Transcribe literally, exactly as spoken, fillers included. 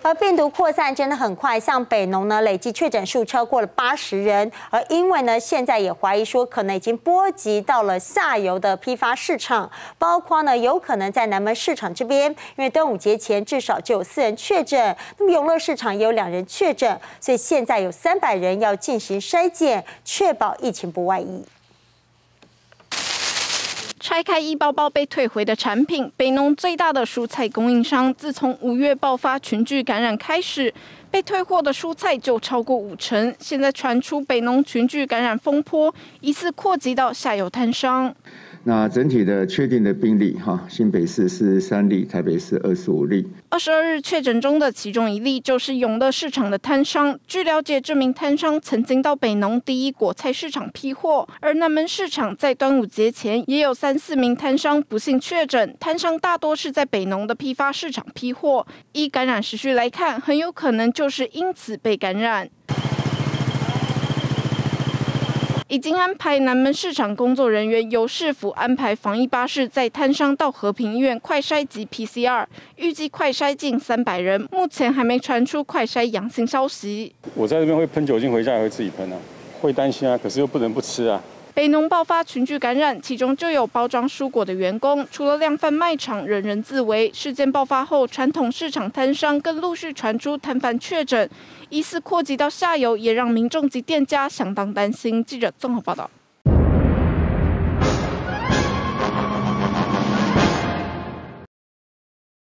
而病毒扩散真的很快，像北农呢，累计确诊数超过了八十人，而因为呢，现在也怀疑说可能已经波及到了下游的批发市场，包括呢有可能在南门市场这边，因为端午节前至少就有四人确诊，那么永乐市场也有两人确诊，所以现在有三百人要进行筛检，确保疫情不外溢。 拆开一包包被退回的产品，北农最大的蔬菜供应商，自从五月爆发群聚感染开始，被退货的蔬菜就超过五成。现在传出北农群聚感染风波，疑似扩及到下游摊商。 那整体的确定的病例，哈，新北市四十三例，台北市二十五例。 二十二日确诊中的其中一例就是永乐市场的摊商。据了解，这名摊商曾经到北农第一果菜市场批货，而南门市场在端午节前也有三四名摊商不幸确诊。摊商大多是在北农的批发市场批货，依感染时序来看，很有可能就是因此被感染。已经安排南门市场工作人员由市府安排防疫巴士载摊商到和平医院快筛及 P C R， 预计快筛近三百人，目前还没传出快筛阳性消息。 我在这边会喷酒精，回家也会自己喷啊，会担心啊，可是又不能不吃啊。 北农爆发群聚感染，其中就有包装蔬果的员工，除了量贩卖场人人自危。事件爆发后，传统市场摊商更陆续传出摊贩确诊，疑似扩及到下游，也让民众及店家相当担心。记者综合报道。